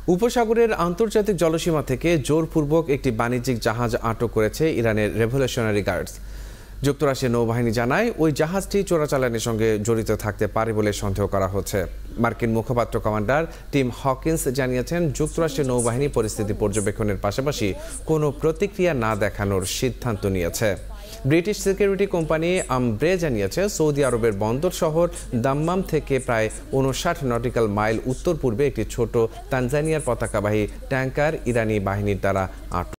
উপসাগরের আন্তর্জাতিক জলসীমা থেকে জোরপূর্বক একটি বাণিজ্যিক জাহাজ আটক করেছে ইরানের রেভলিউশনারি গার্ডস। যুক্তরাষ্ট্রের নৌবাহিনী জানায় ওই জাহাজটি চোরাচালানের সঙ্গে জড়িত থাকতে পারে বলে সন্দেহ করা হচ্ছে। মার্কিন মুখপাত্র কমান্ডার টিম হকিন্স জানিয়েছেন, যুক্তরাষ্ট্রের নৌবাহিনী পরিস্থিতি পর্যবেক্ষণের পাশাপাশি কোনো প্রতিক্রিয়া না দেখানোর সিদ্ধান্ত নিয়েছে। ব্রিটিশ সিকিউরিটি কোম্পানি আমব্রে জানিয়েছে, সৌদি আরবের বন্দর শহর দাম্মাম থেকে প্রায় ৫৯ নটিক্যাল মাইল উত্তর পূর্বে একটি ছোট তানজানিয়ার পতাকাবাহী ট্যাঙ্কার ইরানি বাহিনীর দ্বারা আটক।